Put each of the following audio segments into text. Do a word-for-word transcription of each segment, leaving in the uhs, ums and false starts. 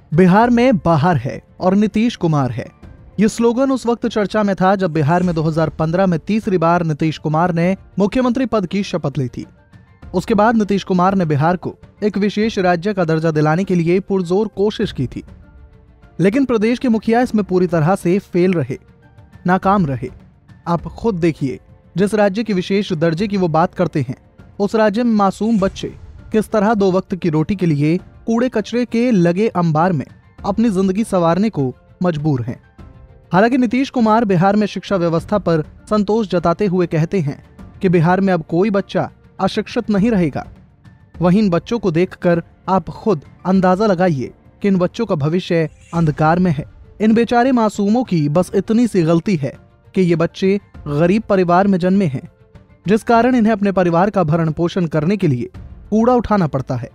बिहार में बाहर है और नीतीश कुमार है। ये स्लोगन उस वक्त चर्चा में था जब बिहार में दो हज़ार पंद्रह में तीसरी बार नीतीश कुमार ने मुख्यमंत्री पद की शपथ ली थी। उसके बाद नीतीश कुमार ने बिहार को एक विशेष राज्य का दर्जा दिलाने के लिए पुरजोर कोशिश की थी, लेकिन प्रदेश के मुखिया इसमें पूरी तरह से फेल रहे, नाकाम रहे। आप खुद देखिए, जिस राज्य की विशेष दर्जे की वो बात करते हैं, उस राज्य में मासूम बच्चे किस तरह दो वक्त की रोटी के लिए कूड़े कचरे के लगे अंबार में अपनी जिंदगी संवारने को मजबूर हैं। हालांकि नीतीश कुमार बिहार में शिक्षा व्यवस्था पर संतोष जताते हुए कहते हैं कि बिहार में अब कोई बच्चा अशिक्षित नहीं रहेगा। वहीं इन बच्चों को देखकर आप खुद अंदाजा लगाइए कि इन बच्चों का भविष्य अंधकार में है। इन बेचारे मासूमों की बस इतनी सी गलती है कि ये बच्चे गरीब परिवार में जन्मे हैं, जिस कारण इन्हें अपने परिवार का भरण पोषण करने के लिए कूड़ा उठाना पड़ता है।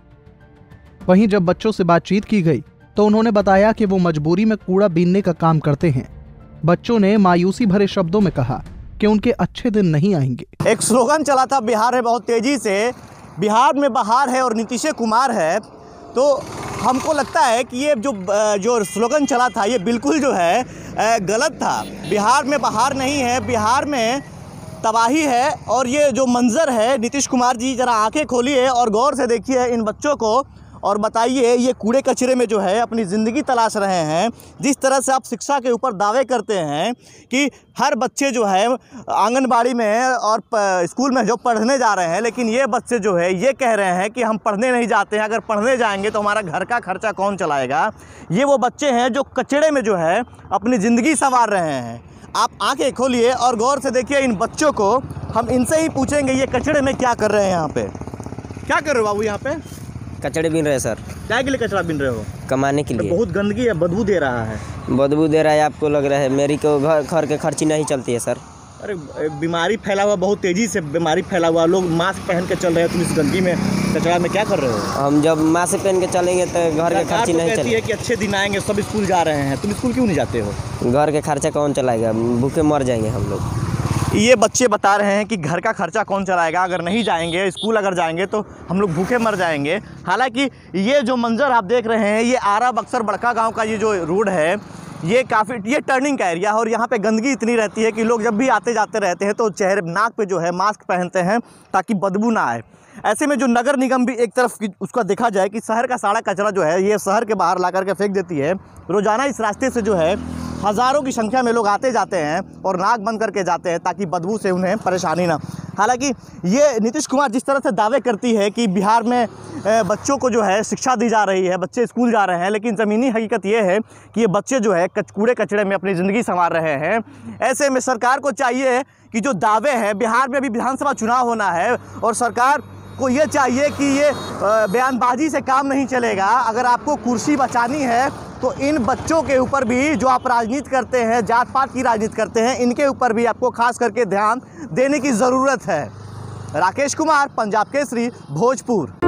वहीं जब बच्चों से बातचीत की गई तो उन्होंने बताया कि वो मजबूरी में कूड़ा बीनने का काम करते हैं। बच्चों ने मायूसी भरे शब्दों में कहा कि उनके अच्छे दिन नहीं आएंगे। एक स्लोगन चला था बिहार है बहुत तेजी से, बिहार में बाहर है और नीतीश कुमार है। तो हमको लगता है कि ये जो जो स्लोगन चला था ये बिल्कुल जो है गलत था। बिहार में बाहर नहीं है, बिहार में तबाही है। और ये जो मंजर है, नीतीश कुमार जी जरा आंखें खोलिए और गौर से देखिए इन बच्चों को और बताइए ये कूड़े कचरे में जो है अपनी ज़िंदगी तलाश रहे हैं। जिस तरह से आप शिक्षा के ऊपर दावे करते हैं कि हर बच्चे जो है आंगनबाड़ी में और स्कूल में जो पढ़ने जा रहे हैं, लेकिन ये बच्चे जो है ये कह रहे हैं कि हम पढ़ने नहीं जाते हैं, अगर पढ़ने जाएंगे तो हमारा घर का खर्चा कौन चलाएगा। ये वो बच्चे हैं जो कचरे में जो है अपनी ज़िंदगी संवार रहे हैं। आप आंखें खोलिए और गौर से देखिए इन बच्चों को। हम इनसे ही पूछेंगे ये कचरे में क्या कर रहे हैं। यहाँ पे क्या कर रहे हो बाबू? यहाँ पे कचड़े बीन रहे सर। क्या के लिए कचरा बीन रहे हो? कमाने के लिए। बहुत गंदगी है, बदबू दे रहा है। बदबू दे रहा है आपको लग रहा है, मेरी को घर घर के खर्ची नहीं चलती है सर। अरे बीमारी फैला हुआ, बहुत तेजी से बीमारी फैला हुआ, लोग मास्क पहन के चल रहे हैं, तुम इस गंदगी में कचरा में क्या कर रहे हो? हम जब मास्क पहन के चलेंगे तो घर के खर्ची नहीं चलेगी। है कि अच्छे दिन आएंगे, सब स्कूल जा रहे हैं, तुम स्कूल क्यों नहीं जाते हो? घर के खर्चा कौन चलाएगा, भूखे मर जाएंगे हम लोग। ये बच्चे बता रहे हैं कि घर का खर्चा कौन चलाएगा, अगर नहीं जाएंगे स्कूल, अगर जाएंगे तो हम लोग भूखे मर जाएंगे। हालांकि ये जो मंजर आप देख रहे हैं, ये आरा बक्सर बड़का गांव का ये जो रोड है, ये काफ़ी ये टर्निंग का एरिया है और यहाँ पे गंदगी इतनी रहती है कि लोग जब भी आते जाते रहते हैं तो चेहरे नाक पे जो है मास्क पहनते हैं ताकि बदबू ना आए। ऐसे में जो नगर निगम भी एक तरफ उसका देखा जाए कि शहर का सारा कचरा जो है ये शहर के बाहर ला करके फेंक देती है। रोज़ाना इस रास्ते से जो है हज़ारों की संख्या में लोग आते जाते हैं और नाक बंद करके जाते हैं ताकि बदबू से उन्हें परेशानी ना। हालांकि ये नीतीश कुमार जिस तरह से दावे करती है कि बिहार में बच्चों को जो है शिक्षा दी जा रही है, बच्चे स्कूल जा रहे हैं, लेकिन ज़मीनी हकीकत ये है कि ये बच्चे जो है कूड़े कचरे में अपनी ज़िंदगी संवार रहे हैं। ऐसे में सरकार को चाहिए कि जो दावे हैं, बिहार में अभी विधानसभा चुनाव होना है और सरकार को ये चाहिए कि ये बयानबाजी से काम नहीं चलेगा। अगर आपको कुर्सी बचानी है तो इन बच्चों के ऊपर भी, जो आप राजनीति करते हैं, जात पात की राजनीति करते हैं, इनके ऊपर भी आपको खास करके ध्यान देने की ज़रूरत है। राकेश कुमार, पंजाब केसरी, भोजपुर।